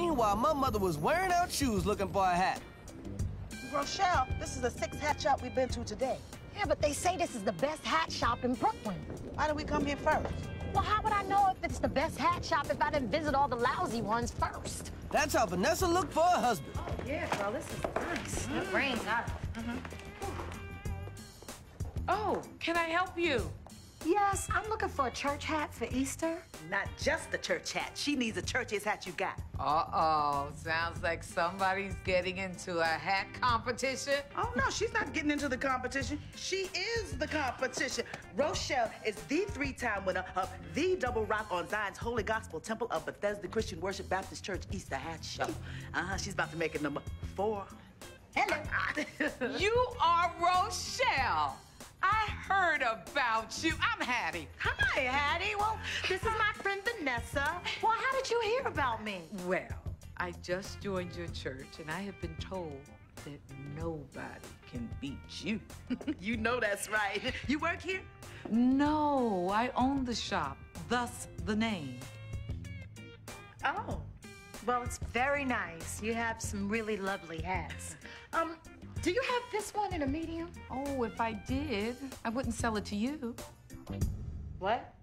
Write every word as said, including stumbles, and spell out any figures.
Meanwhile, my mother was wearing out shoes looking for a hat. Rochelle, this is the sixth hat shop we've been to today. Yeah, but they say this is the best hat shop in Brooklyn. Why did we come here first? Well, how would I know if it's the best hat shop if I didn't visit all the lousy ones first? That's how Vanessa looked for a husband. Oh, yeah, girl, this is nice. Mm. The brains out. Mm-hmm. Oh, can I help you? Yes, I'm looking for a church hat for Easter. Not just the church hat. She needs the churchiest hat you got. Uh-oh, sounds like somebody's getting into a hat competition. Oh, no, she's not getting into the competition. She is the competition. Rochelle is the three-time winner of the Double Rock on Zion's Holy Gospel Temple of Bethesda Christian Worship Baptist Church Easter Hat Show. Uh-huh, she's about to make it number four. Hello. You are Rochelle. I heard about you. I'm Hattie. Hi, Hattie. Well, this is my friend Vanessa. Well, how did you hear about me? Well, I just joined your church, and I have been told that nobody can beat you. You know that's right. You work here? No, I own the shop, thus the name. Oh, well, it's very nice. You have some really lovely hats. Um, do you have this one in a medium? Oh, if I did, I wouldn't sell it to you. What?